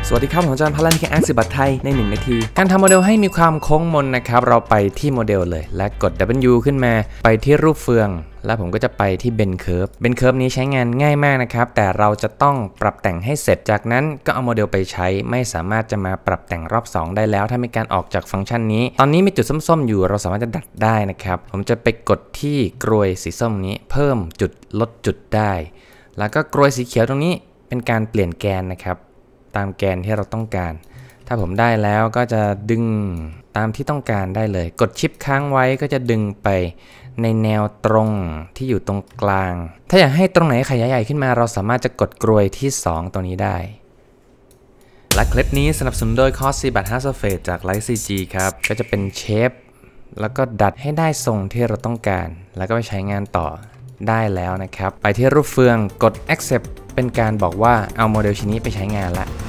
สวัสดีครับผมอาจารย์พลันแค่อักษรบัตรไทยใน1นาทีการทำโมเดลให้มีความโค้งมนนะครับเราไปที่โมเดลเลยและกด W ขึ้นมาไปที่รูปเฟืองแล้วผมก็จะไปที่เบนเคิร์ฟนี้ใช้งานง่ายมากนะครับแต่เราจะต้องปรับแต่งให้เสร็จจากนั้นก็เอาโมเดลไปใช้ไม่สามารถจะมาปรับแต่งรอบ2ได้แล้วถ้ามีการออกจากฟังก์ชันนี้ตอนนี้มีจุดส้มๆอยู่เราสามารถจะดัดได้นะครับผมจะไปกดที่กรวยสีส้มนี้เพิ่มจุดลดจุดได้แล้วก็กรวยสีเขียวตรงนี้เป็นการเปลี่ยนแกนนะครับตามแกนที่เราต้องการถ้าผมได้แล้วก็จะดึงตามที่ต้องการได้เลยกดชิปค้างไว้ก็จะดึงไปในแนวตรงที่อยู่ตรงกลางถ้าอยากให้ตรงไหนขยายใหญ่ขึ้นมาเราสามารถจะกดกรวยที่2ตรงนี้ได้และคลิปนี้สนับสนุนโดย Cosibat Hard Surface จาก LightCG ครับก็จะเป็นเชฟแล้วก็ดัดให้ได้ทรงที่เราต้องการแล้วก็ไปใช้งานต่อได้แล้วนะครับไปที่รูปเฟืองกด Accept เป็นการบอกว่าเอาโมเดลชิ้นนี้ไปใช้งานละ